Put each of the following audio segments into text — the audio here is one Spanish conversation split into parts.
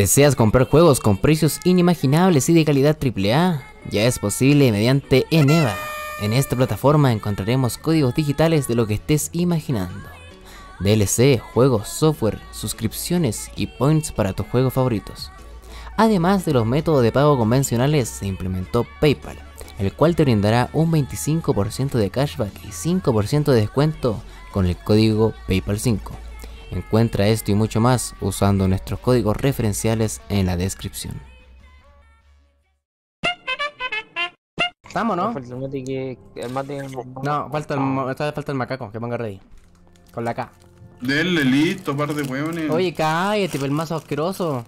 ¿Deseas comprar juegos con precios inimaginables y de calidad AAA? Ya es posible mediante Eneva. En esta plataforma encontraremos códigos digitales de lo que estés imaginando. DLC, juegos, software, suscripciones y points para tus juegos favoritos. Además de los métodos de pago convencionales, se implementó PayPal, el cual te brindará un 25% de cashback y 5% de descuento con el código PayPal5. Encuentra esto y mucho más usando nuestros códigos referenciales en la descripción. ¿Estamos, no? Falta el mate que... El mate... No, falta el macaco, que ponga ready. Con la K. Denle listo, par de hueones. Oye, cállate, el mazo asqueroso.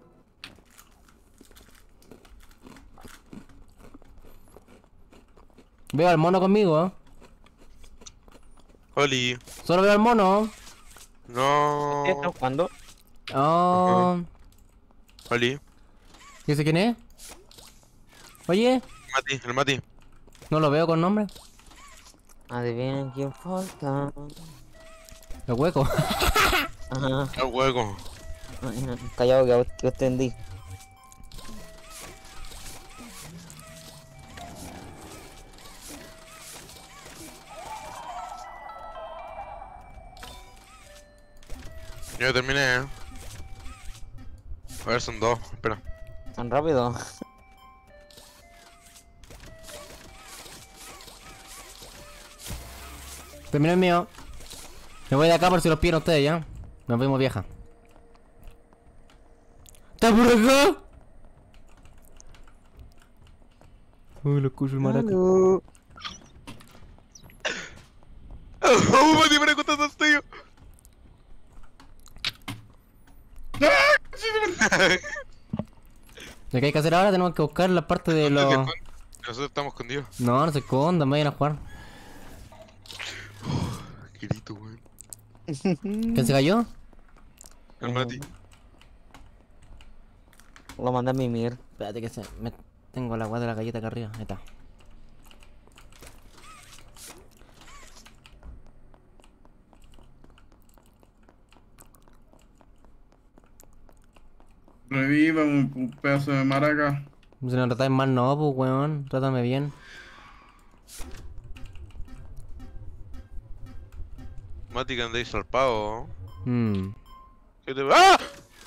Veo al mono conmigo, ¿eh? Oli. Solo veo al mono. No. ¿Qué estás jugando? Oh. Oli. ¿Y ese quién es? Oye, El Mati. no lo veo con nombre. Adivinen quién falta. El hueco. Ajá. El hueco. Callado que os tendí. Ya terminé, A ver, son dos. Espera. Tan rápido. Terminé el mío. Me voy de acá por si los piden ustedes, ¿ya? Nos vemos, vieja. ¿Estás por acá? Uy, lo escucho el maraca. Aló. ¡Oh, Mati, me contando esto yo! Lo que hay que hacer ahora, tenemos que buscar la parte de los... Nosotros estamos escondidos. No, no se escondan, vayan a jugar. Grito, weón. ¿Quién se cayó? El Mati. Lo mandé a mimir. Espérate que tengo la agua de la galleta acá arriba. Ahí está. Reviva un pedazo de maraca. Si no tratáis mal, no, pues, weón. Trátame bien. Mati, que andáis zarpado. Hmm. ¿Qué te ¡Ah!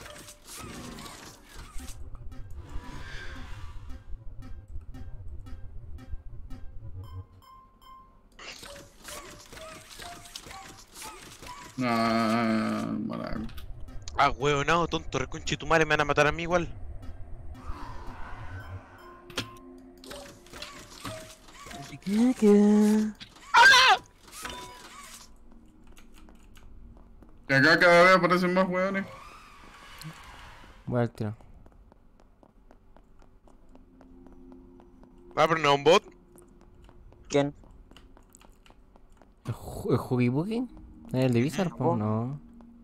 Ah, maraca. Ah, huevonado, tonto, reconche tu madre, me van a matar a mí igual. Que acá cada vez aparecen más hueones. Voy al tiro. Ah, pero no es un bot. ¿Quién? ¿El Huggy Buggy? ¿Es el de Bizarre? No. No.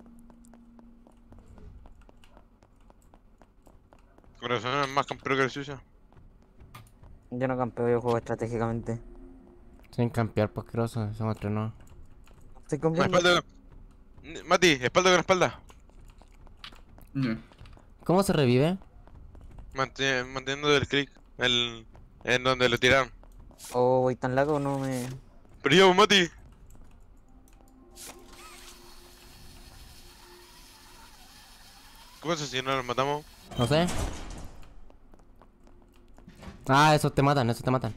Corazón es más campeón que el suyo. Yo no campeo, yo juego estratégicamente. Sin campear, pues, asqueroso. Somos entrenados. Estoy La confiando. espalda. Mati, espalda con espalda. Ya. ¿Cómo se revive? Manteniendo el clic. En donde lo tiraron. Oh, voy tan largo, no me... Pero yo, Mati. ¿Qué pasa si no nos matamos? No sé. Ah, esos te matan, esos te matan.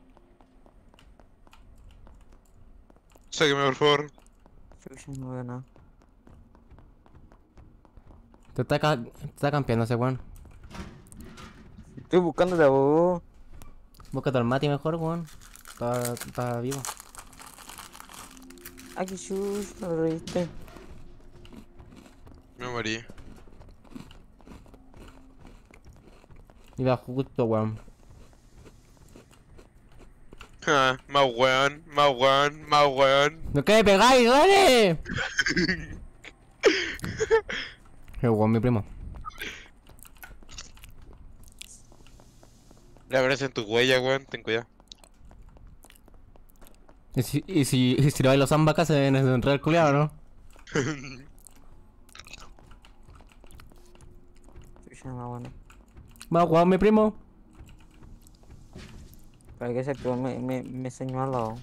Sáqueme, por favor. No veo nada. Te está campeando ese weón. Estoy buscando la voz. Búscate al Mati mejor, weón. Está vivo. Aquí chus, no lo reíste. Me morí. Iba justo, weón. Ah, más weón, más weón, más weón. ¡No que me pegáis, dale! Qué weón, mi primo. Le aparecen tus huellas, weón, ten cuidado. Y si le bailo samba acá se ven en real culiado, ¿no? Ah, bueno. Vamos a jugar, mi primo. Para que se activó me señaló.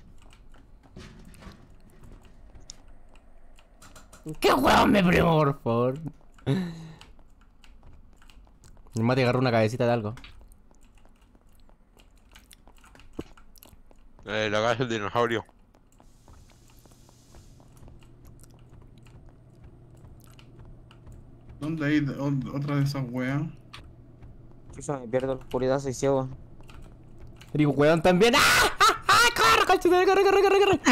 ¿Qué juego, mi primo, por favor? Mi mate agarró una cabecita de algo. La casa del dinosaurio. ¿Dónde hay otra de esas weas? Chucha, me pierdo la oscuridad, soy ciego. Digo, weón, también. ¡Ah! ¡Ah! ¡Ah! ¡Corre, conchetumare, corre, corre, corre, corre!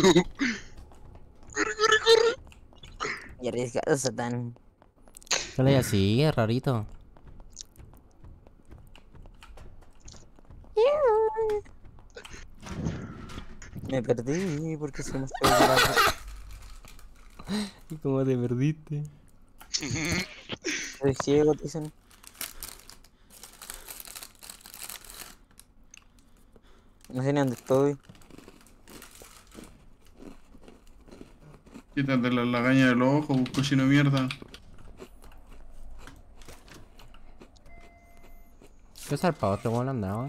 Y arriesgado, Satán. Sale así, es rarito. Me perdí porque se me fue de la... ¿Cómo te perdiste? Soy ciego, dicen. No sé ni dónde estoy. Quítate la lagaña del ojo, cochino mierda. ¿Qué zarpado este weón andaba?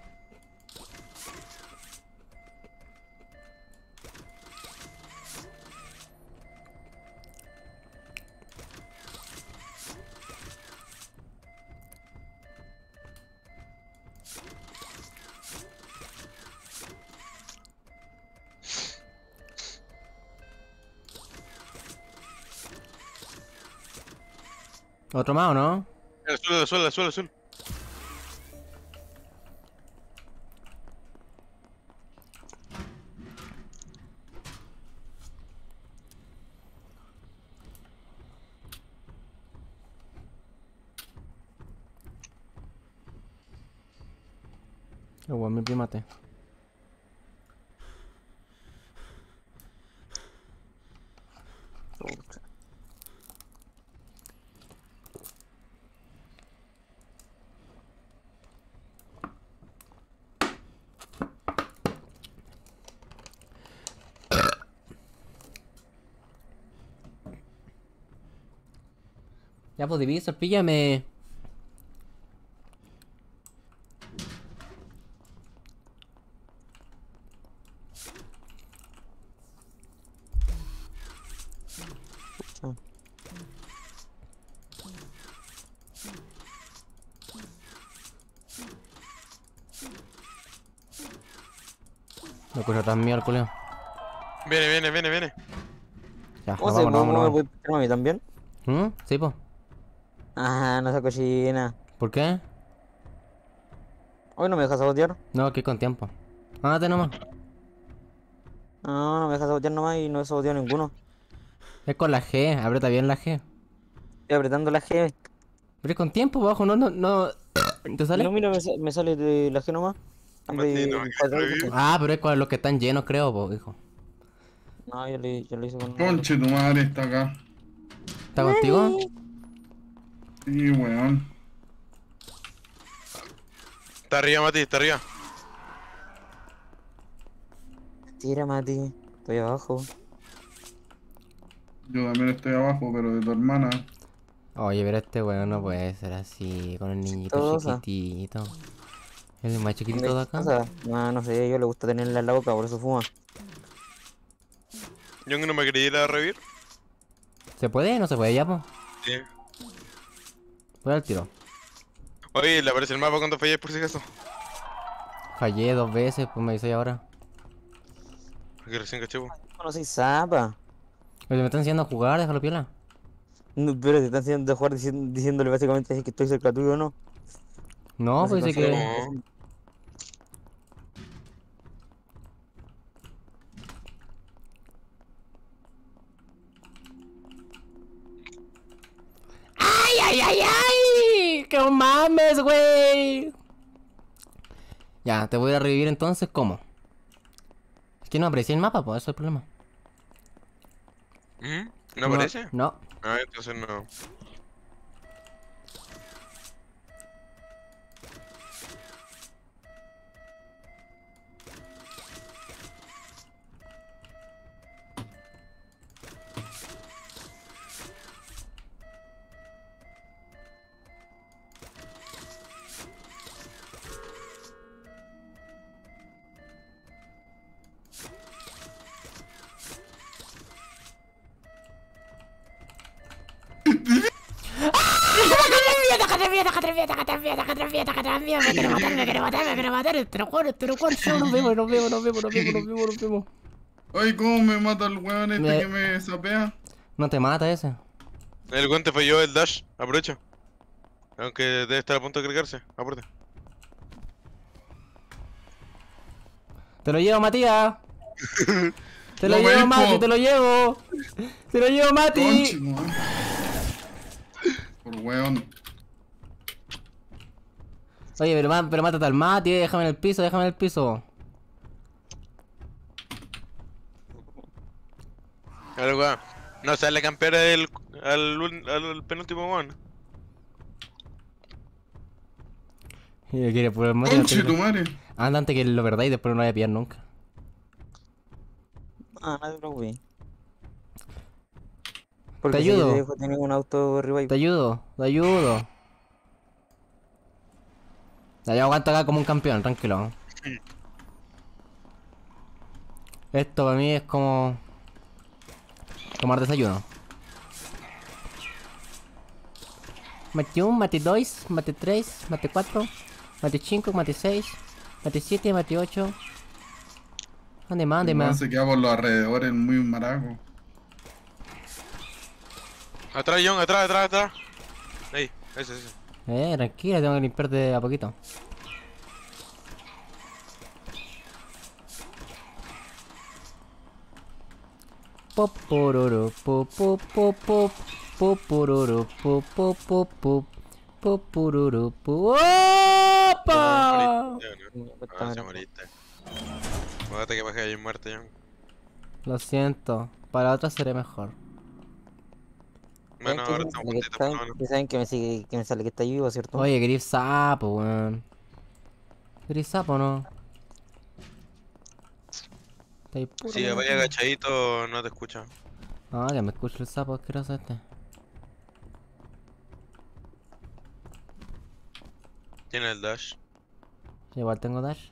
¿Otro más o no? El suelo, el suelo, el suelo, el suelo. El weón, mi primate. Pucha. Ya, pues, Divisor, píllame. No escucho tan mío el culeo. Viene, viene, viene, viene. Ya, ¿Cómo nos se vamos, cómo me vámonos. voy a picar a mí también? Sí, pues. Ah, no esa cochina. ¿Por qué? Hoy no me dejas sabotear. No, que con tiempo. Ándate nomás. No, no me dejas sabotear nomás y no he saboteado ninguno. Es con la G, aprieta bien la G. Estoy apretando la G. Pero es con tiempo, bajo, no. ¿Te sale? No, mira, me sale de la G nomás. Mati, no, De que cuadrado, revive. Ah, pero es con los que están llenos, creo, po, hijo. no, yo lo hice con... Conche, tu madre está acá. ¿Está contigo? Sí, weón. Está arriba, Mati, está arriba. Tira, Mati. Estoy abajo. Yo también estoy abajo, pero de tu hermana. Oye, pero este weón no puede ser así, con el niñito Chistosa. chiquitito. ¿Es el más chiquitito de ¿Dónde acá? pasa? No, no sé, yo le gusta tenerla en la boca, por eso fuma. Yo no me quería ir a revivir. ¿Se puede? ¿No se puede ya, po? Sí. Voy al tiro. Oye, le aparece el mapa cuando falles por si acaso. Fallé 2 veces, pues me dice ahora. Que recién caché, po. No soy zapa. Oye, me están enseñando a jugar, déjalo piola. No, pero te están haciendo jugar diciéndole básicamente que estoy cerca tuyo, ¿no? No, No se pues dice que... considera- No. ¡Ay, ay, ay, ay! ¡Que mames, güey! Ya, te voy a ir a revivir entonces, ¿cómo? Es que no aparecía el mapa, pues eso es el problema. ¿No aparece? No. Ah, entonces no. Chao, nos vemos, nos vemos, nos vemos, nos vemos, nos vemos, nos vemos. Ay, ¿cómo me mata el weón este Me- que me sapea? No te mata ese. El guante falló el dash, aprovecha. Aunque debe estar a punto de cargarse, aparte. Te lo llevo, Matías. Te lo No, llevo, ven, Mati, po. te lo llevo. Te lo llevo, Conche, Mati. weón. Por weón. Oye, pero mátate al Mati, déjame en el piso, déjame en el piso. Algo, weón. No sale campera al penúltimo weón. Y le quiere poner el Mati. Conche tu madre. Anda antes que lo perdáis y después no lo voy a pillar nunca. Ah, no te preocupes. Porque Te si yo ayudo. te dejo tener un auto revive. Te ayudo, te ayudo. Ya, yo aguanto acá como un campeón, tranquilo. Esto para mí es como tomar desayuno. Mate 1, mate 2, mate 3, mate 4, mate 5, mate 6, mate 7, mate 8. ¿Dónde más? ¿Dónde El weón más? se queda por los alrededores, muy maraco. Atrás, John, atrás. Ahí, ese. Tranquila, tengo que limpiarte a poquito. Popororo, pop, pop, pop, pop, popororo, pop, pop, pop, pop, popororo, pop. ¡Opa! Ah, se moriste. Fíjate que bajé ahí muerto, John. Lo siento, para otra seré mejor. Bueno, ahora estamos juntitos por lo menos. Saben que me sigue, que me sale que está vivo, ¿cierto? Oye, Grif sapo, weón. Grif sapo, ¿no? Está ahí puro, Si weón. vaya agachadito, no te escucha. Ah, que me escucha el sapo asqueroso este. Tiene el dash. Igual tengo dash.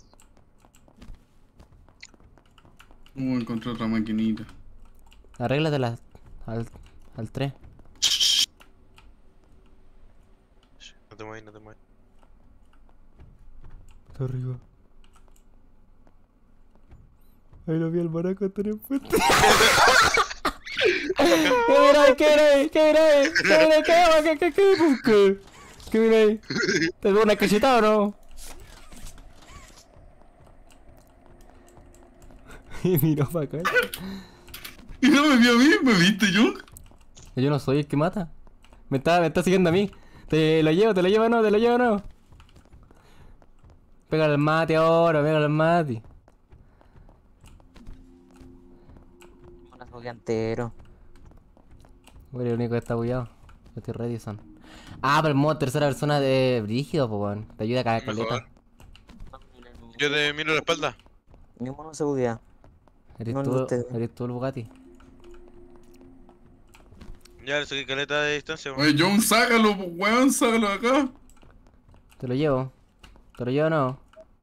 Encontré otra maquinita. Arréglatela al 3. No te mueves, no te mueves. Está arriba. Ahí lo vi al maraco estar en puente. ¿Qué mira ahí? ¿Qué mira ahí? ¿Qué mira ahí? ¿Qué mira ahí? ¿Qué busca? ¿Qué mira ahí? ¿Te veo una cachetada o no? Y miró para acá. Y no me vio a mí, ¿me viste, John? Yo no soy el que mata. Me está siguiendo a mí. Te lo llevo o no, te lo llevo o no. Pégale al mate ahora, pégale al mate. Un azogue entero. Bueno, el único que está bugueado. Yo estoy ready, son. Ah, pero el modo tercera persona de brígido, pues weón. Te ayuda a caer Mejor. caleta. Yo te miro la espalda. Mi mono se buguea. Eres No el de ustedes. tú el Bugatti. Ya le saqué caleta de distancia, weón. Oye, John, sácalo, pues, weón, sácalo de acá. Te lo llevo. ¿Te lo llevo o no?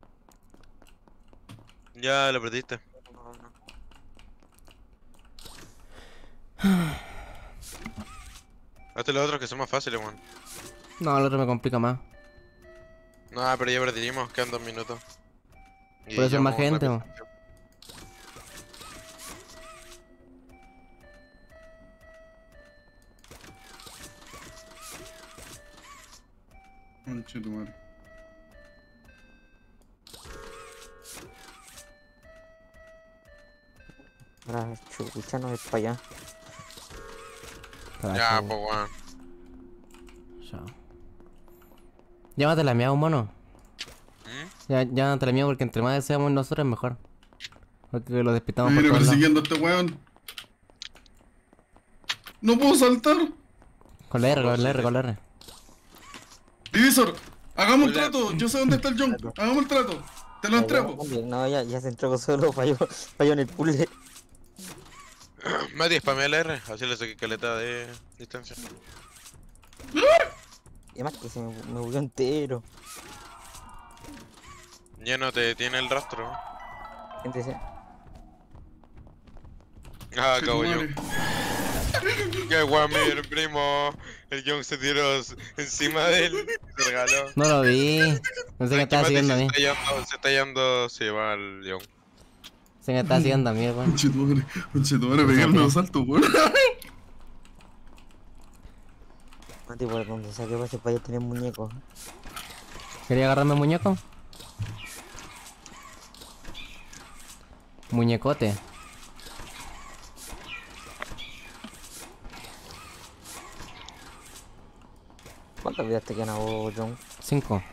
Ya lo perdiste. Hazte los otros que son más fáciles, weón. No, el otro me complica más. No, pero ya perdimos, quedan 2 minutos. Y Puede ser más llevamos gente, rápido. weón. Conche tu madre. Ahora, chucha, no es para allá. Ya, pues, weón. Chao. Llámate la mía, un mono. ¿Mm? Ya te la mía porque entre más seamos nosotros es mejor. Porque lo despistamos Me por viene todos lados. persiguiendo a este weón. No puedo saltar. Con la R, con la R, con la R. Divisor, hagamos un Hola. trato. Yo sé dónde está el John. Hagamos el trato. Te lo entrego. No, ya se entregó solo, falló en el puzzle. Mati, spamea el R, así le saqué caleta de distancia. Y además que se me bugueó entero. Ya no te tiene el rastro. Gente, Ah, Conche tu acabo yo. madre. Qué guay, mi primo. El Young se tiró encima de él y se regaló. No lo vi. Pensé que estaba siguiendo a mí. Se está yendo, se va al Young. Pensé que estaba siguiendo a mí, weón. Conchetumare, pegué el nuevo salto, weón. Mati, por donde sea que pase para allá tener muñecos. ¿Quería agarrarme el muñeco? Muñecote. ¿Cuántas vidas te quedan a vos, John? 5.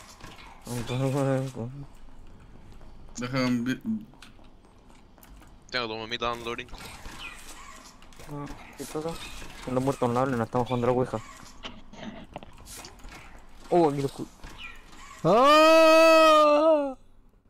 Déjame. Tengo tu mamita dando brinco. ¿Qué cosa? En los muertos no hablan, no estamos jugando a la ouija. Oh, aquí lo escucho. ¡Oh!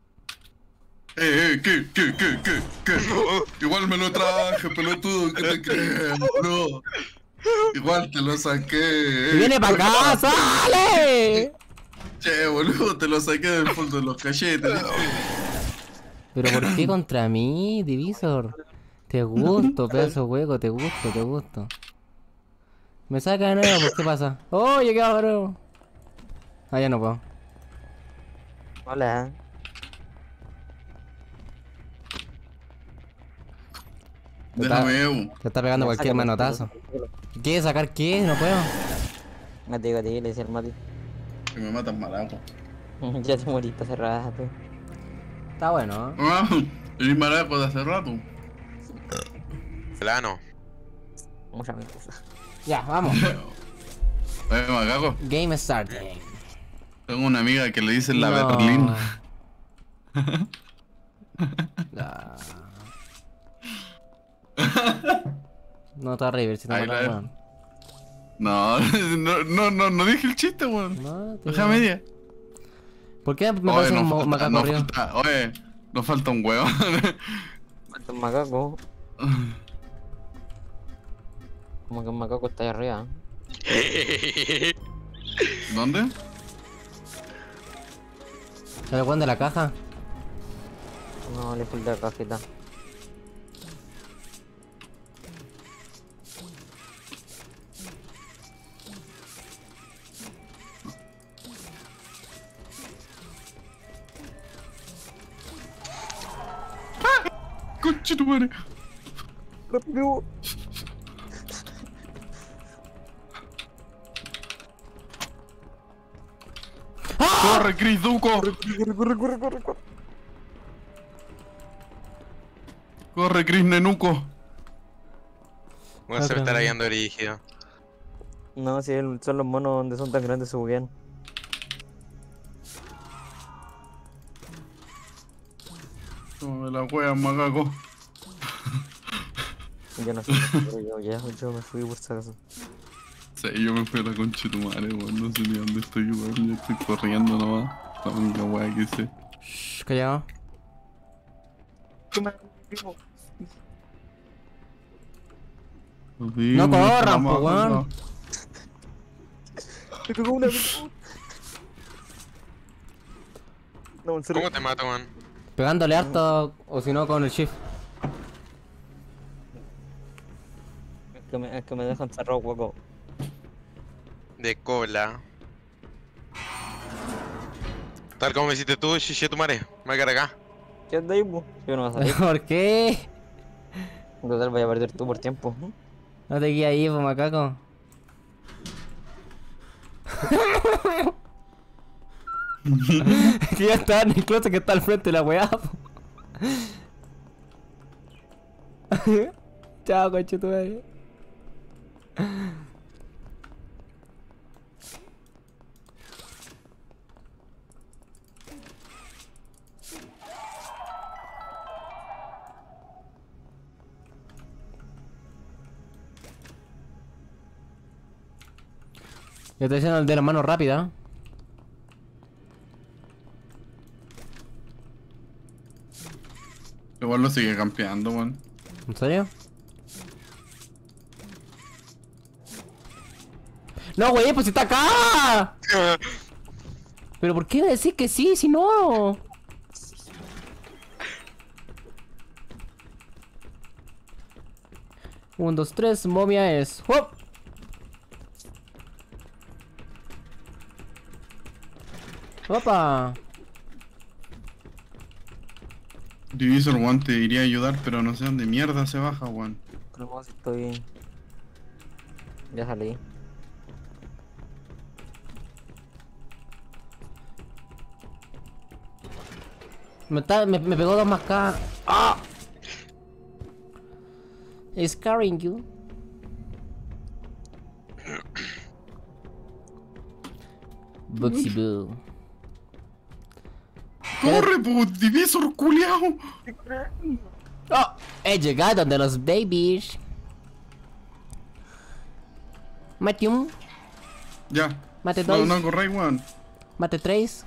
¿Qué? Igual me lo traje, pelotudo, ¿qué te crees, bro? Igual te lo saqué. ¡Y viene para acá! ¡Sale! Che, boludo, te lo saqué del fondo de los cachetes. ¿Viste? ¿Pero por qué contra mí, Divisor? Te gusto, pedazo hueco, te gusto. Me saca de nuevo, ¿por qué pasa? ¡Oye, cabrón! Ah, ya no puedo. Hola. Déjame, Evo. Te está pegando cualquier manotazo. ¿Quieres sacar qué? No puedo. Mati, le decía el Mati. Que me matan maraco. Ya te moriste hace rato. Está bueno, ¿eh? Ah, el maraco de hace rato. Plano. Muchas veces. Ya, vamos. Oye, macaco, Game start. tengo una amiga que le dicen la No. Berlín. La- No te vas a reír si no Ahí me la la dejo. weón. No dije el chiste, weón. No, te Deja media. ¿Por qué me Oye, parece un macaco río? oye, nos falta un huevo. Falta un macaco. Como que un macaco está ahí arriba. ¿Dónde? ¿El weón de la caja? No, le falta la cajita. Conchetumare. ¡Rápido! Corre, Chris Duco. Corre. Corre, Chris Nenuco. Bueno, se me está rayando rígido. No, si son los monos donde son tan grandes se buguean. No me la wea, macaco. Yo no sé, pero yo me fui por si acaso. Sí, yo me fui a la concha de tu madre, weón. No sé ni dónde estoy, weón. Yo estoy corriendo nomás. La única wea que sé. Shh, callado. No corran, po, weón. Me pegó una vez. No, en serio. ¿Cómo te mato, man? Pegándole harto o si no con el shift. Es que me dejan cerrado, hueco. De cola. Tal como me hiciste tú, chiche tu madre. Me voy a quedar acá. ¿Qué onda ahí, po? Yo no voy a salir. ¿Por qué? En total voy a perder tú por tiempo. No te guías ahí, po, macaco. Que ya está en el closet que está al frente de la weá, po. Chao, conchetumare. Yo estoy haciendo el de la mano rápida. Igual lo sigue campeando, weón. ¿En serio? No, güey, pues está acá. Pero ¿por qué me decís que sí, si no? 1, 2, 3, momia es. ¡Hop! ¡Opa! Divisor, weón, te iría a ayudar, pero no sé dónde mierda se baja, weón. No, si estoy... Ya salí. Me pegó 2 más K. ¡Ah! Scarring you. Bugsy Boo. ¡Corre, pues, Divisor, culiao! ¡Oh! He llegado de los babies. Mate 1, Ya. mate No, 2, no corráis, weón. mate 3.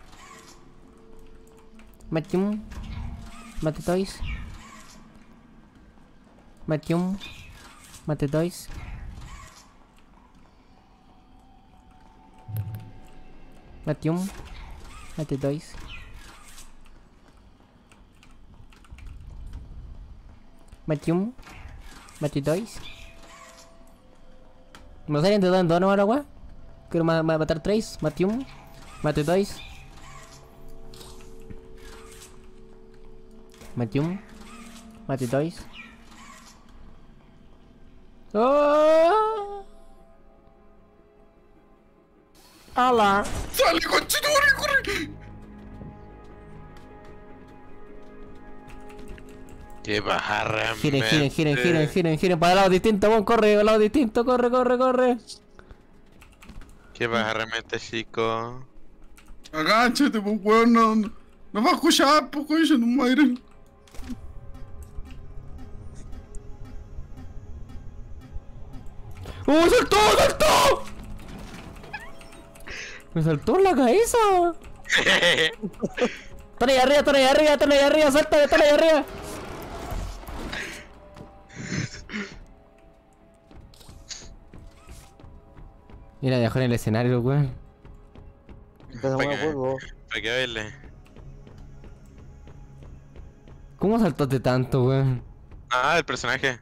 Mate 1, mate 2. Mate 1, mate 2. Mate 1, mate 2. Mate 1, mate 2. ¿Me salen de 2 en 2 no ahora, weá? Quiero matar 3, mate 1, mate 2. Mate 1, mate 2. ¡Oh! ¡Hala! ¡Sale, conchetumare, corre! Qué baja Giren, realmente. giren para lado distinto, weón, corre, al lado distinto, corre. Qué baja realmente, chico. Agáchate, pues, weón, no va a escuchar, pues, coño, no madre. ¡Oh, saltó! Me saltó en la cabeza. Están ahí arriba, suéltame, están ahí arriba. Mira, dejó en el escenario, weón. Empezamos el juego. Para que verle. ¿Cómo saltaste tanto, weón? Ah, el personaje.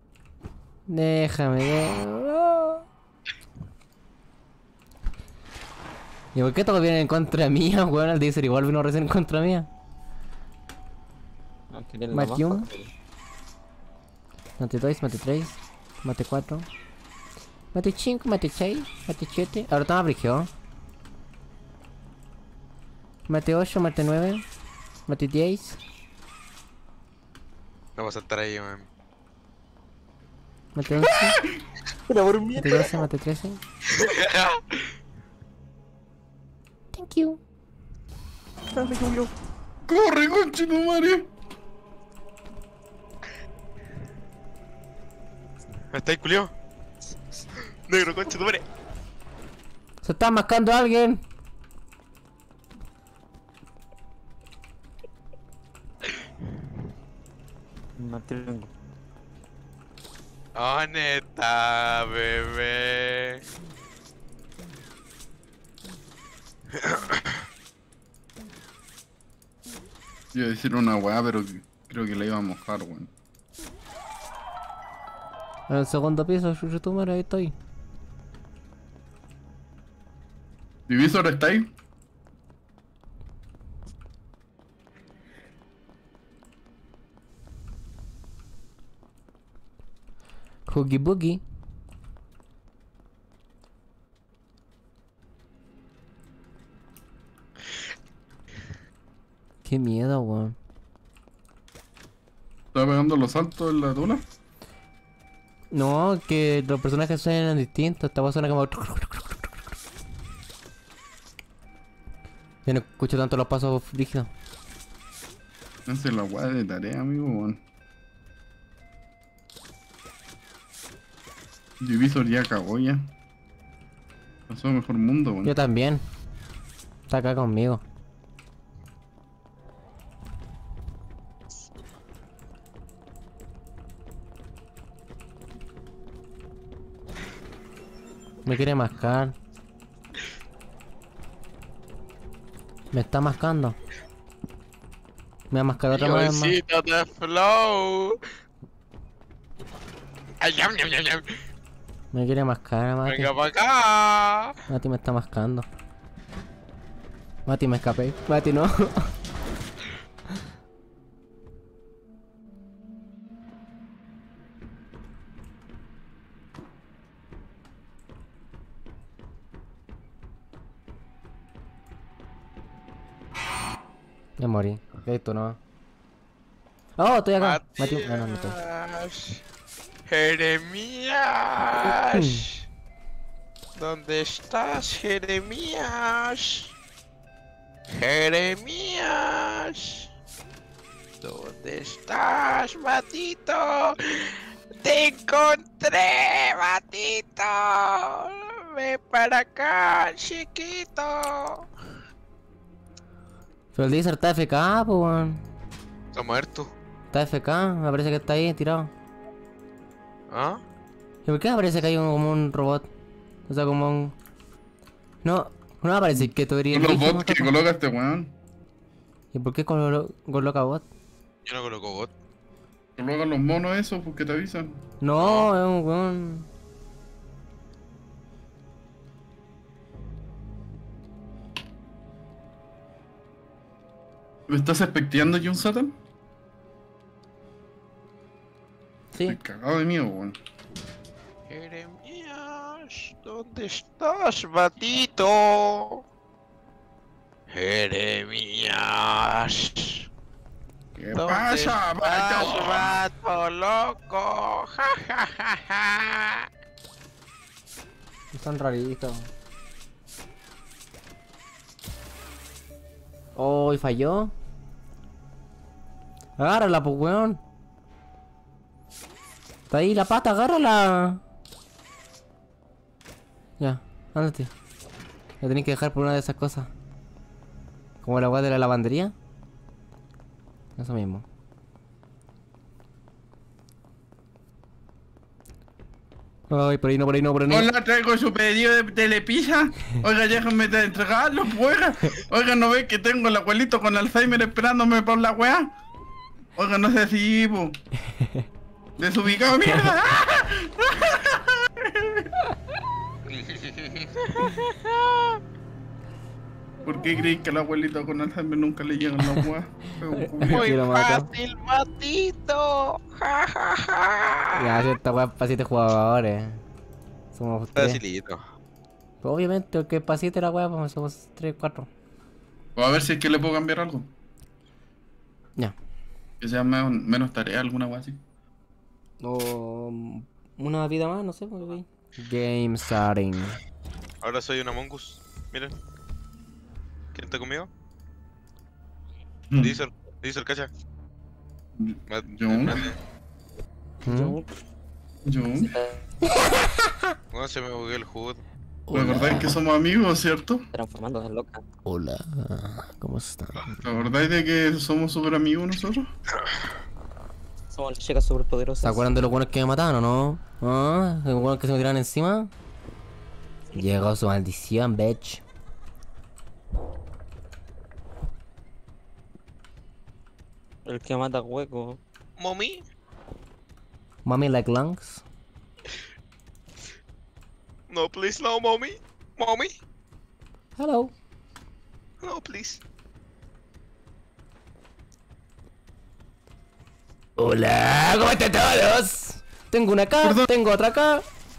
Déjame. No. ¿Y por qué todos vienen en contra mía, weón? El Deezer igual vino recién en contra mía. No, que tiene la Mate más 1, fácil. mate 2, mate 3, mate 4, mate 5, mate 6, mate 7. Ahora está más brígido. Mate 8, mate 9, mate 10, Vamos a saltar ahí, man. mate 11, Era por mí. mate 12, mate 13. Thank you. ¡Corre, conchetumare! ¿Está ahí, culio? Negro, concha, tu madre. Se está mascando a alguien. No tengo. Oh, neta, bebé. Iba a decir una weá, pero creo que la iba a mojar, weón. En el segundo piso, youtuber, ahí estoy. ¿Divisor está ahí? Hoogie Boogie. Qué miedo, weón. ¿Está pegando los saltos en la tula? No, que los personajes suenan distintos. Esta suena como. Yo no escucho tanto los pasos rígidos. Esa es la weá de tarea, amigo, weón. Divisor ya cagó ya. Pasó a mejor mundo, weón. Yo también. Está acá conmigo. Me quiere mascar. Me está mascando. Me va a mascar otra vez más. Diosito de flow. Ay, ñam, ñam, ñam, ñam. Me quiere mascar, Mati. Venga para acá. Mati me está mascando. Mati, me escapé. Mati, no. Ya morí. ¿Qué esto no? Oh, estoy acá. Mati, ah, no, no estoy. Jeremías. ¿Dónde estás, Jeremías? Jeremías. ¿Dónde estás, Matito? ¡Te encontré, Matito! ¡Ven para acá, chiquito! Pero el Deezer está FK, pues, weón. Está muerto. Está FK, me parece que está ahí tirado. ¿Ah? ¿Y por qué me parece que hay como un robot? O sea, como un... No, no me parece que tú eres Son los el bots que coloca este weón. ¿Y por qué coloca bot? Yo no coloco bot. Colocan los monos esos porque te avisan. No, es un weón. ¿Me estás expecteando, John Satan? Sí. Estoy cagado de miedo, weón. Jeremías, ¿dónde estás, Matito? Jeremías. ¿Qué ¿Dónde pasa, estás, vato? vato loco? Ja, ja, ja, ja. Son raritos. Oh, y falló. Agárrala, pues, weón. Está ahí la pata, agárrala. Ya, ándate. La tenés que dejar por una de esas cosas. Como la weá de la lavandería. Eso mismo. Ay, por ahí no, por ahí no, por ahí no. Hola, traigo su pedido de telepizza. Oiga, déjame de entregarlo, oiga. Oiga, ¿no ve que tengo el abuelito con Alzheimer esperándome por la weá? Oiga, no sé si, po. Desubicado, mierda. ¿Por qué crees que al abuelito con Alzheimer nunca le llegan las weas? Muy Quiero matar. fácil, Matito. Ja, ja, ja. Ya, si esta weá es para 7 jugadores. Somos 3. Facilito. Obviamente, porque es para 7 la weá, pues somos 3, 4. A ver si es que le puedo cambiar algo. Ya. Que sea menos tarea, alguna wea así. O una vida más, no sé, porque... Game starting. Ahora soy un Among Us. Miren. ¿Quién está conmigo? Diesel, cacha. Yo. ¿Mm? Yo. No se me bugueó el HUD. ¿Te acordáis que somos amigos, cierto? Transformando en loca. Hola, ¿cómo están? ¿Te acordáis de que somos súper amigos nosotros? Somos las chicas superpoderosas. ¿Se acuerdan de los buenos que me mataron o no? ¿Ah? ¿Los buenos que se me tiraron encima? Llegó su maldición, bitch. El que mata hueco. ¿Mommy? Mommy like lungs. No, please, no, mommy. Mommy? Hello. No, please. Hola, ¿cómo están todos? Tengo una acá, Perdón. tengo otra acá.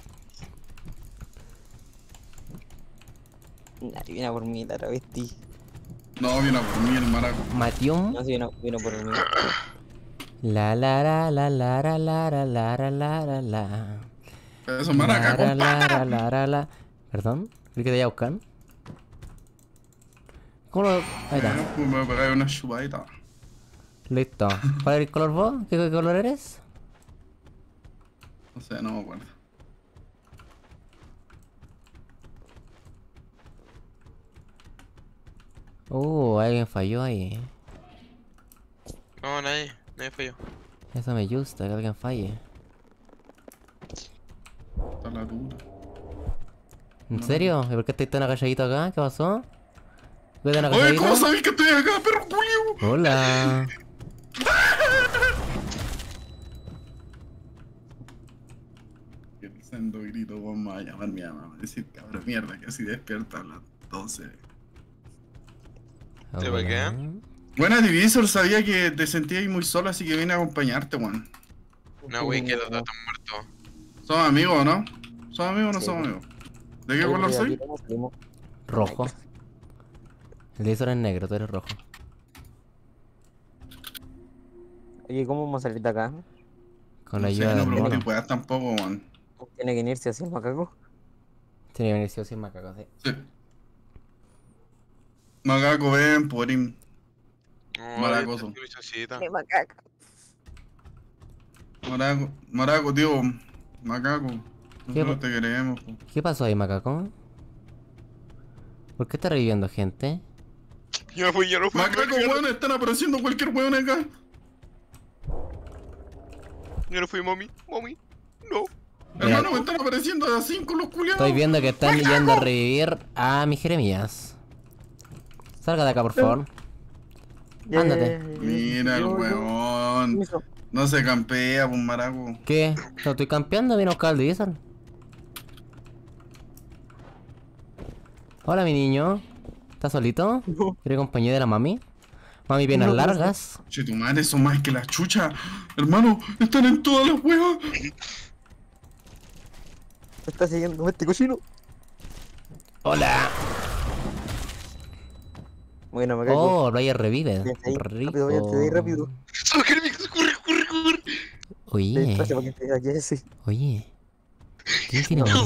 Nadie viene a por mí, la travesti. No, viene a por mí el maraco. Matium. No, si vino por mí. La la la la la la la la la la la la. Eso, maraca, La, la, compa. la, la, la. ¿Perdón? ¿Crees que te vaya a buscar? ¿Cómo lo...? Ahí está. Pues me pegáis una chupadita. Listo. ¿Cuál es el color vos? ¿Qué color eres? No sé, no me acuerdo. Alguien falló ahí. No, nadie falló. Eso me gusta, que alguien falle. Está la dura. ¿En serio? ¿Y por qué estáis tan agachadito acá? ¿Qué pasó? ¿Qué tan Oye, agachadito? ¿cómo sabéis que estoy acá, perro Julio? Hola. Sendo grito, vos me va a llamar mi mamá, a decir cabrón mierda, que así despierta a las 12. ¿Te va a quedar? Hola. Buena Divisor, sabía que te sentías muy solo, así que vine a acompañarte, weón. No, wey, que los dos están muertos. ¿Somos amigos o no? ¿Somos amigos o no Sí, somos pues. amigos? ¿De qué color soy? Rojo. El Jason es negro, tú eres rojo. Oye, ¿cómo vamos a salir de acá? Con la No sé, ayuda no del creo mono. que puedas tampoco, weón. ¿Tiene que irse así el macaco? Tiene que venir sí o sí macacos, sí. Sí. Macaco, ven, porín. No, Maracoso. mi chocita. ¡Qué macaco! Maraco, tío. Macaco. ¿Qué Nosotros pa- te queremos, po. ¿Qué pasó ahí, macaco? ¿Por qué está reviviendo gente? Yo no fui, yo no fui. Macaco, weón, están apareciendo cualquier weón acá. Yo no fui, mami. Mami. No. Hermano, me están apareciendo a 5 los culiados. Estoy viendo que están yendo a revivir a mi Jeremías. Salga de acá, por favor. Ándate. Mira el weón. No se campea, pues maraco. ¿Qué? ¿No estoy campeando? Vino a buscar el diesel. Hola, mi niño. ¿Estás solito? ¿Quieres compañía de la mami? Mami, piernas largas. Che, tu madre, son más que la chucha. Hermano, están en todas las weas. Me está siguiendo este cochino. Hola. Bueno, macaco. Oh, Raya revive. Váyanse ahí, Rico. rápido, váyanse de ahí, rápido. Corre, corre, corre. Oye, Despacio para que te aquí ese. oye. ¿Quién tiene mami?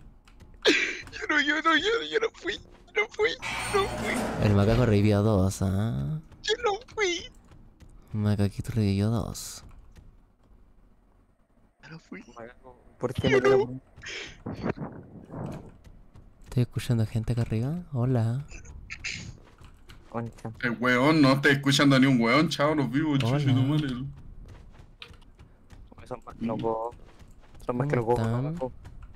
Yo no fui. No fui. No fui. El macaco revivió a 2, ¿ah? Yo no fui. Macaquito revivió 2. Yo no fui. Macaco, ¿por qué no te lo Estoy escuchando gente acá arriba. Hola. concha? El weón, no estoy escuchando a ni un weón, chao, los vivos, Hola. chucha, tu madre. Son más que no puedo. Son más que no ¿Cómo puedo, están? macaco.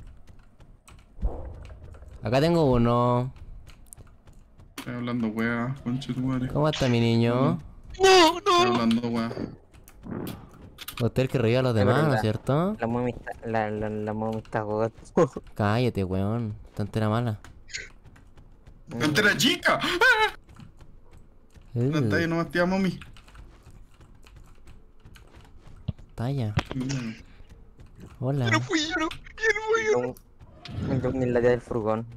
Acá tengo uno. Estoy hablando wea, concha tu madre. ¿Cómo está mi niño? No, Estoy no. hablando wea. Usted el que revive a los Es demás, ¿no verdad. es cierto? La momia está, la momia está jugando. Cállate, weón. Tontera mala. ¡Cantera chica! Uh, La talla nomás tía mami. talla. Mm. Hola. Yo no fui. Yo no fui. Yo en la tía del furgón.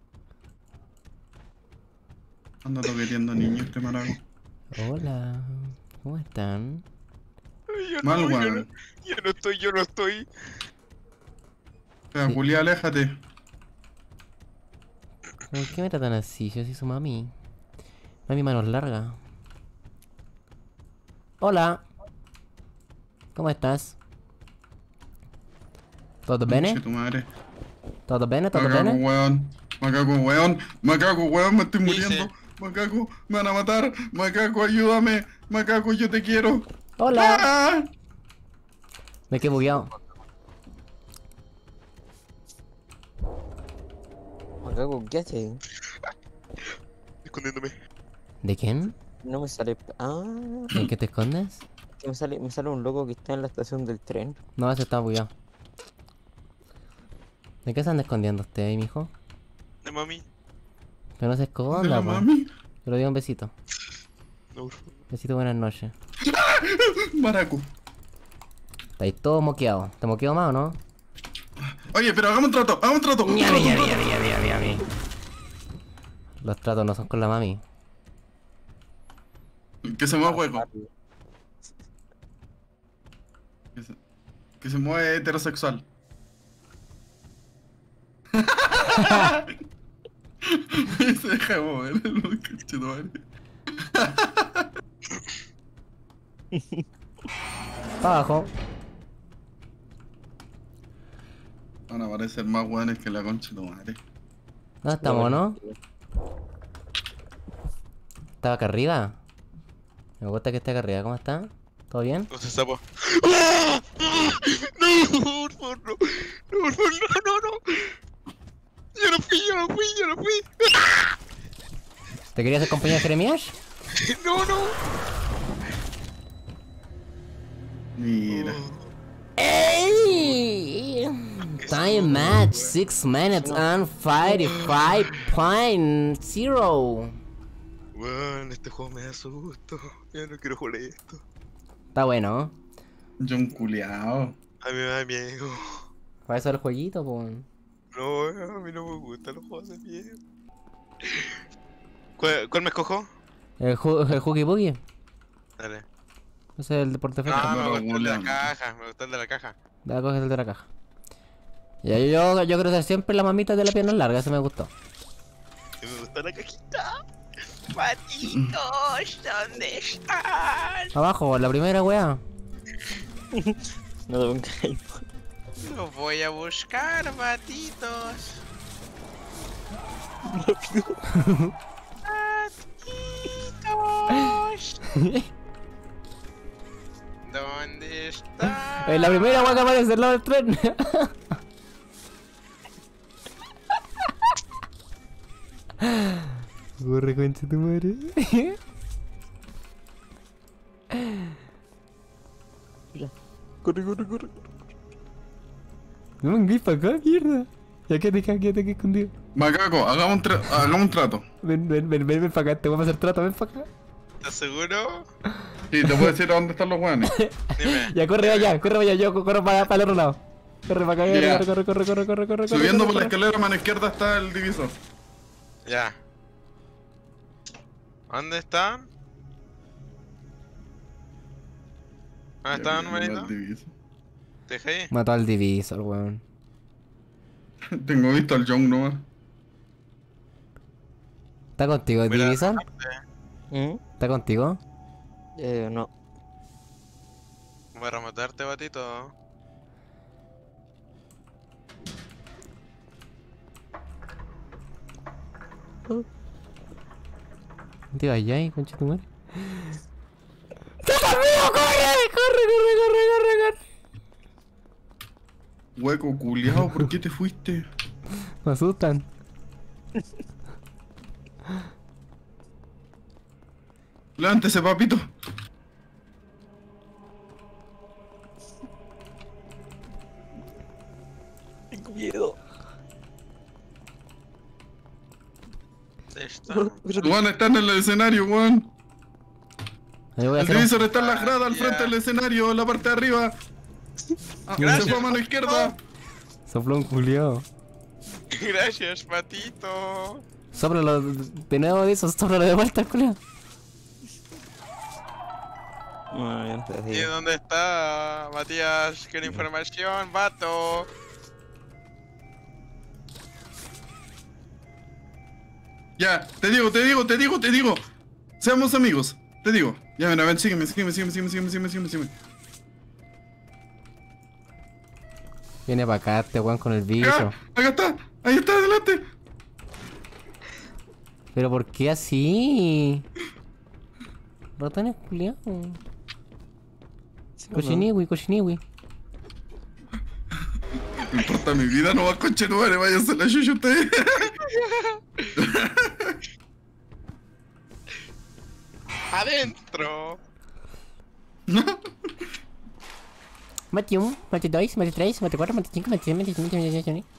Anda toqueteando niño este maraco. Hola. ¿Cómo están? Yo Mal, no, weón. yo no estoy. O sea, Julia, aléjate. ¿Por qué me tratan así? Yo soy su mami. Mami, manos largas. Hola. ¿Cómo estás? ¿Todo bene? Concha tu madre. ¿Todo bene? ¿Todo Macaco, bene? weón. Macaco, weón, me estoy ¿Qué muriendo. hice? Macaco, me van a matar. Macaco, ayúdame. Macaco, yo te quiero. Hola. ¡Ah! Me quedé bugueado. Macaco, ¿qué haces? Escondiéndome. ¿De quién? No me sale. Ah, ¿En qué te escondes? que me sale un loco que está en la estación del tren. No, ese está bugueado. ¿De qué se anda escondiendo usted ahí, mijo? De mami. Pero no se ¿De esconda, la po. mami? Yo le doy un besito. No, por favor. Besito, buenas noches. Maraco. Estáis todo moqueado. ¿Te moqueo más o no? Oye, pero hagamos un trato, hagamos un trato. un trato, un trato. Los tratos no son con la mami. Que se mueva hueco. Que se mueva heterosexual. Se deja de mover el conchetumare. Para abajo. Van a aparecer más hueones que la concha de tu madre. ¿Dónde estamos, no? ¿Estaba acá arriba? Me gusta que esté acá arriba. ¿Cómo está? ¿Todo bien? No se sapo. ¡Ah! No, por favor, no. No, por favor, no. Yo no fui. ¿Te querías hacer compañía de Jeremías? No. Mira. ¡Ey! Que Time match 6 minutes and 55.0. Weón, este juego me da susto. Ya no quiero jugar esto. Está bueno. Yo un culiao. A mí me da miedo. Para eso el jueguito, pues. No, a mí no me gustan los juegos de miedo. ¿Cuál me escojo? El Hoogie Boogie. Dale. Ese es el de por defecto. Ah, me no, gusta el de la no. caja, me gusta el de la caja. Da coges el de la caja. Ya, yo quiero ser siempre la mamita de la pierna larga, ese me gustó. Y me gusta la cajita. Patitos, ¿dónde están? Abajo, la primera weá. No te pongas ahí. Los voy a buscar, patitos. Patitos. ¿Dónde están? La primera weá que aparece al lado del tren. Corre, concha tu madre. Corre, corre, corre. No me envíes para acá, mierda. Ya quédate aquí escondido. Macaco, hagamos un trato. Ven para acá, te voy a hacer trato, ven para acá. ¿Estás seguro? Sí, te puedo decir a dónde están los weones. Dime. Ya, corre allá, yo corro para el otro lado. Corre para acá, Ya. corre. Subiendo por la corre. escalera a mano izquierda está el divisor. Ya. ¿Dónde están? ¿Dónde están, Ya, manito? el divisor. ¿Te dejé ahí? Mató al divisor, weón. Tengo visto al Young nomás. ¿Está contigo el Mira, divisor? ¿Mm? ¿Está contigo? No. Voy a rematarte, batito. Tío, allá, concha tu madre. ¡Corre! Hueco culiao, ¿por qué te fuiste? Me asustan. Levántese, papito. Tengo miedo. ¿Dónde está? Weón, están en el escenario, weón. Ahí voy a El hacer un... divisor está en la grada al frente del escenario, en la parte de arriba. Ah, Gracias, se fue a mano izquierda. Soplón culiao. Gracias, patito. Sóplalo de nuevo de eso, sóplalo de vuelta, culiao. No, ya no sé ¿Y así. dónde está Matías? Quiero información, vato. Ya, te digo. Seamos amigos. Te digo. Ya, mira, ven, sígueme. Viene para acá este weón con el bicho. Acá está. Ahí está, adelante. Pero ¿por qué así? Ratones culiao. Cochiniwi. No importa mi vida, no va a conchetumare, váyanse la chucha ustedes. Adentro. Mate 1, mate 2, mate 3, mate 4, mate 5, mate 6, mate 7, mate 8, mate 9.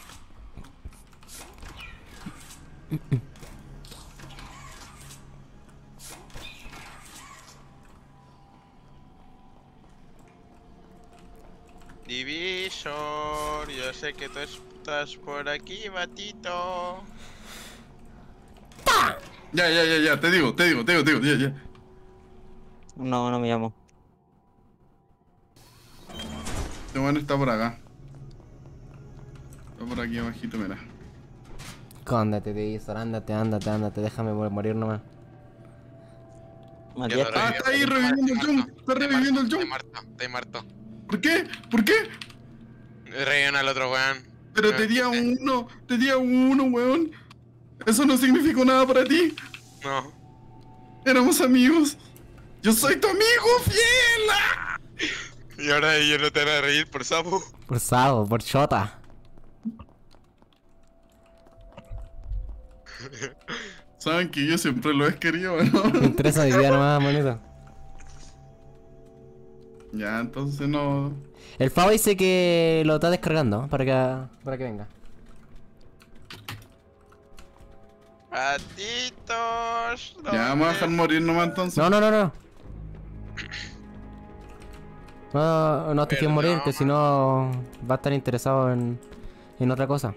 Divisor, yo sé que tú estás por aquí, batito. Ya, te digo, ya. No, no me llamo. Este weón está por acá. Está por aquí abajito, mira. Cóndate, divisor, ándate, déjame morir nomás. Matías, Ah, está ahí reviviendo el Jung. Está reviviendo el Jung. Estoy muerto. ¿Por qué? Reviven al otro weón. Pero te di a uno, weón. Eso no significó nada para ti. No. Éramos amigos. Yo soy tu amigo fiel. ¡Ah! Y ahora ellos no te van a reír por sapo. Por Sabo, por Chota. Saben que yo siempre lo he querido, ¿no? Me interesa mi vida nomás, monito. Ya, entonces no... El Favo dice que lo está descargando para que venga. Patitos. Ya, vamos a dejar morir nomás entonces. No. No te quieres morir, que si no va a estar interesado en otra cosa.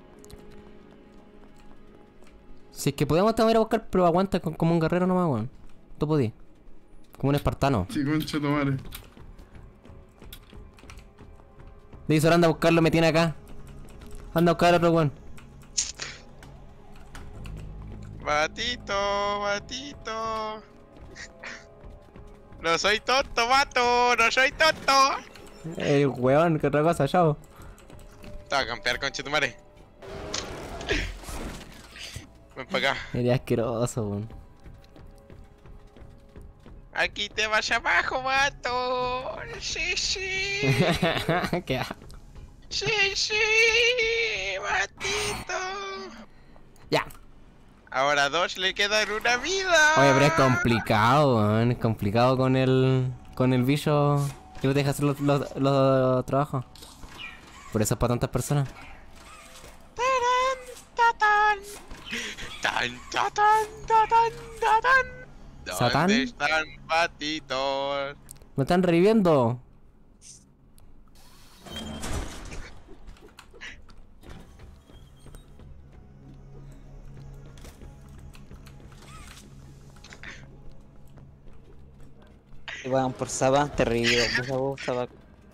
Si es que podemos también ir a buscar, pero aguanta como un guerrero nomás, weón. Tú podías. Como un espartano. Sí, concha tu madre. Dice, anda a buscarlo, me tiene acá. Anda a buscar a otro weón. Batito. No soy tonto, vato. No soy tonto. El weón, que otra cosa, chavo. Te voy a campear, conchetumare. Ven para acá. Eres asqueroso, weón. Aquí te vas abajo, vato. Sí. Qué asco. Sí, batito. Ya. Ahora a 2 le quedan una vida. Oye, pero es complicado, weón. Es complicado con el bicho que no te deja hacer los trabajos. Por eso es para tantas personas. ¿Satán? ¿Dónde están, patitos? Me están reviviendo. Te pagan por Saba, te revivo. Esa voz, Saba.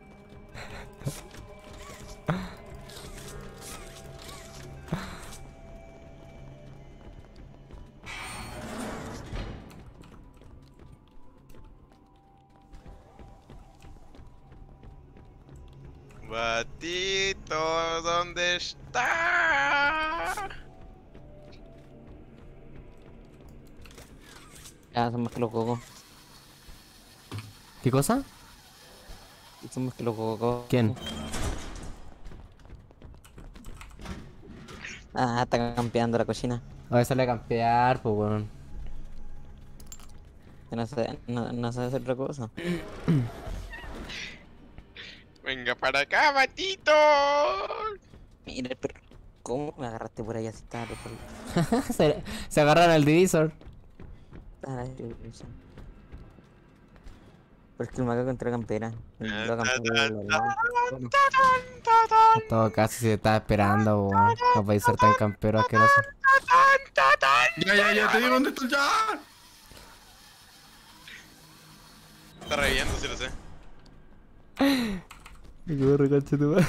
Batito, ¿dónde está? Ya, son más que los cocos. ¿Qué cosa? Son más que los cocos. ¿Quién? Ah, está campeando la cocina. A ver, sale a campear, pues weón. No sabe hacer otra cosa. Venga para acá, batito. Mira, pero ¿cómo me agarraste por ahí así? Estaba se agarraron al divisor. pero es que el macaco entró a campera. Entró a campera. En todo caso, si se estaba esperando, weón. No podéis ser tan campero asqueroso. Ya, te digo dónde estoy ya. Está reviviendo, si lo sé. Corre, conchetumare.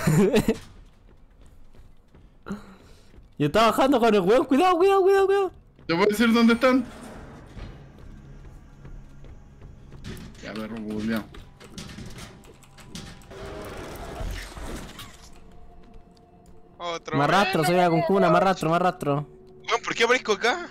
Yo estaba bajando con el weón, cuidado. ¿Te puedo decir dónde están? Ya, perro, buleado. Otro. Me arrastro, soy una cuncuna, me arrastro. Weón, ¿por qué aparezco acá?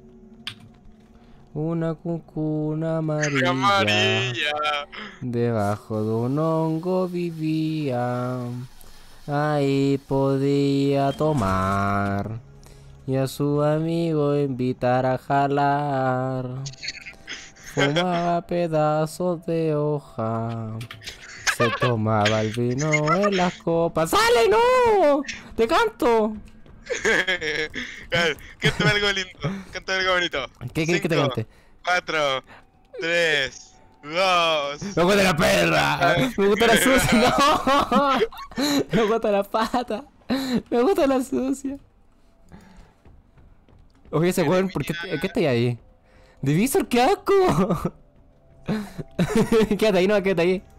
Una cuncuna amarilla. Amarilla. Debajo de un hongo vivía. Ahí podía tomar. Y a su amigo invitar a jalar. Fumaba pedazos de hoja. Se tomaba el vino en las copas. ¡Sale, no! ¡Te canto! Cántame algo lindo. Cántame algo bonito. ¿Qué quieres que te cante? 4, 3, 2. ¡Me gusta la perra! ¡Me gusta la sucia! ¡No! ¡Me gusta la pata! ¡Me gusta la sucia! Oye, ese weón, ¿por qué estáis ahí? ¡Divisor, qué asco! Quédate ahí, no, quédate ahí.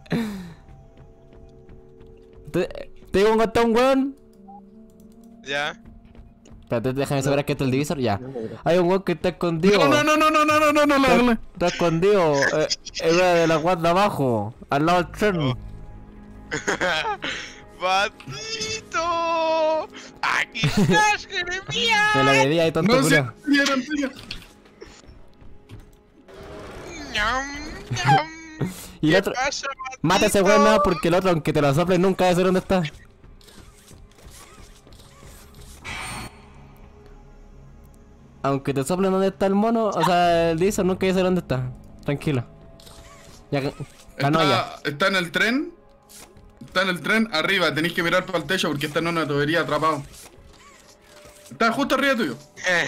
¿Te digo un gotón, weón? Ya. Espérate, déjame saber que está el divisor, ya. Hay un weón que está escondido. No. Está escondido en una de las guardas de abajo, al lado del tren. ¡Batito! ¡Aquí estás, Jeremías! Me la bebía ahí, tonto No sé, culiao. vieron. ¡Ñam, ñam! Y el ¿Qué otro, pasa, mata a ese batito? weón, no, porque el otro, aunque te lo sople, nunca va a saber dónde está. Aunque te soplen dónde está el mono, o sea, el divisor nunca va a saber dónde está. Tranquilo. Ya, Ganó ya. Está en el tren. Está en el tren arriba. Tenéis que mirar para el techo porque está en una tubería atrapado. Está justo arriba tuyo.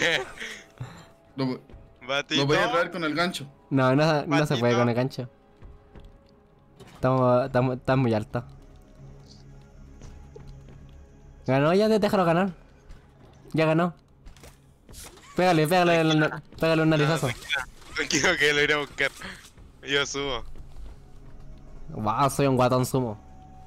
Lo Batito. voy a traer con el gancho. No se Patito. puede con el gancho. Estamos muy alto. Ganó ya, déjalo ganar. Ya ganó. Pégale un narizazo. Tranquilo que lo iré a buscar. Yo subo. Wow, soy un guatón sumo.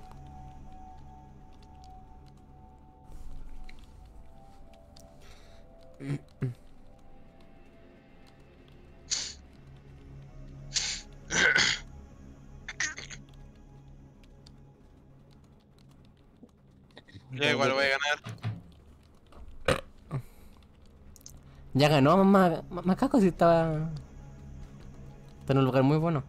Ya igual voy a ganar. Ya ganó, Macaco, si estaba... Está en un lugar muy bueno.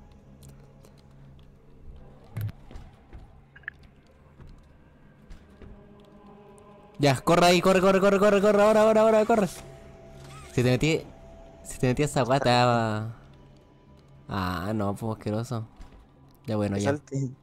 Ya, corre ahí, corre, ahora, corre. Si te metí esa guata... Ah, no, pues asqueroso. Ya bueno, ya. Salte.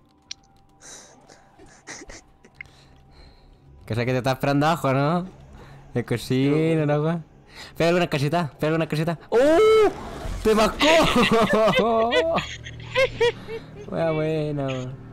Que sé que te está esperando abajo, ¿no? El cochino, ¿no, weón? Pégale una cacheta. ¡Oh! ¡Te mascó! Buena, weón.